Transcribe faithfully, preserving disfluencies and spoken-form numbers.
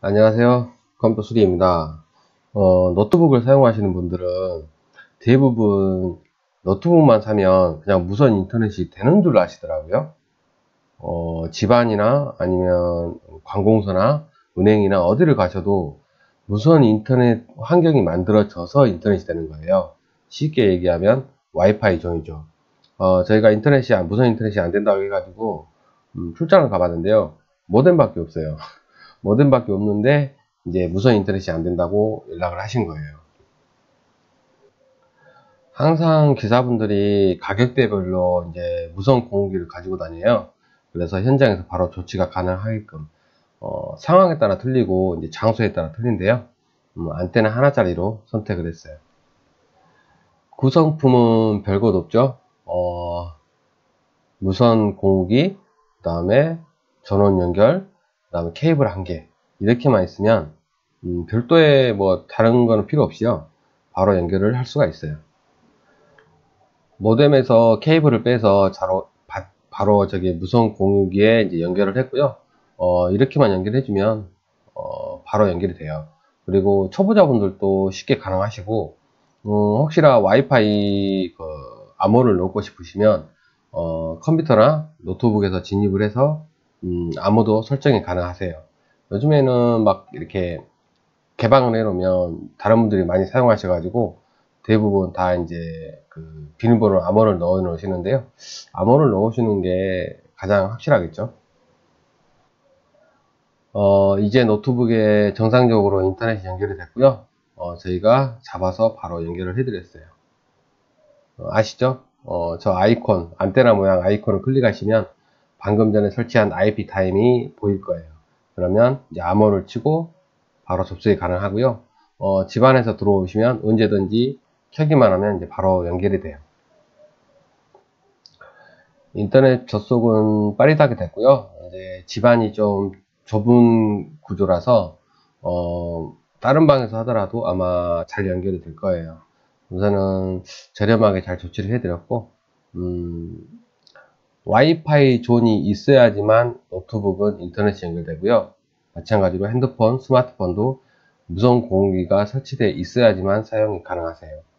안녕하세요. 컴퓨터 수리입니다. 어, 노트북을 사용하시는 분들은 대부분 노트북만 사면 그냥 무선 인터넷이 되는 줄 아시더라고요. 어, 집안이나 아니면 관공서나 은행이나 어디를 가셔도 무선 인터넷 환경이 만들어져서 인터넷이 되는 거예요. 쉽게 얘기하면 와이파이 존이죠. 어, 저희가 인터넷이, 안- 무선 인터넷이 안 된다고 해가지고 음, 출장을 가봤는데요. 모뎀밖에 없어요. 모뎀밖에 없는데 이제 무선 인터넷이 안 된다고 연락을 하신 거예요. 항상 기사분들이 가격대별로 이제 무선 공유기를 가지고 다녀요. 그래서 현장에서 바로 조치가 가능하게끔 어, 상황에 따라 틀리고 이제 장소에 따라 틀린데요. 음, 안테나 하나짜리로 선택을 했어요. 구성품은 별것 없죠. 어, 무선 공유기, 그 다음에 전원 연결, 그 다음에 케이블 한 개, 이렇게만 있으면 음, 별도의 뭐 다른 거는 필요 없이요, 바로 연결을 할 수가 있어요. 모뎀에서 케이블을 빼서 바로, 바로 저기 무선 공유기에 이제 연결을 했고요. 어, 이렇게만 연결해주면 어, 바로 연결이 돼요. 그리고 초보자분들도 쉽게 가능하시고, 음, 혹시나 와이파이 그 암호를 넣고 싶으시면 어, 컴퓨터나 노트북에서 진입을 해서 음, 암호도 설정이 가능하세요. 요즘에는 막 이렇게 개방을 해놓으면 다른 분들이 많이 사용하셔가지고 대부분 다 이제 그 비밀번호 암호를 넣어 놓으시는데요. 암호를 넣으시는 게 가장 확실하겠죠. 어, 이제 노트북에 정상적으로 인터넷이 연결이 됐고요. 어, 저희가 잡아서 바로 연결을 해드렸어요. 어, 아시죠? 어, 저 아이콘, 안테나 모양 아이콘을 클릭하시면 방금 전에 설치한 아이피 타임이 보일 거예요. 그러면 이제 암호를 치고 바로 접속이 가능하고요. 어, 집안에서 들어오시면 언제든지 켜기만 하면 이제 바로 연결이 돼요. 인터넷 접속은 빠릿하게 됐고요. 이제 집안이 좀 좁은 구조라서 어, 다른 방에서 하더라도 아마 잘 연결이 될 거예요. 우선은 저렴하게 잘 조치를 해드렸고, 음, 와이파이 존이 있어야지만 노트북은 인터넷이 연결되고요. 마찬가지로 핸드폰, 스마트폰도 무선 공유기가 설치되어 있어야지만 사용이 가능하세요.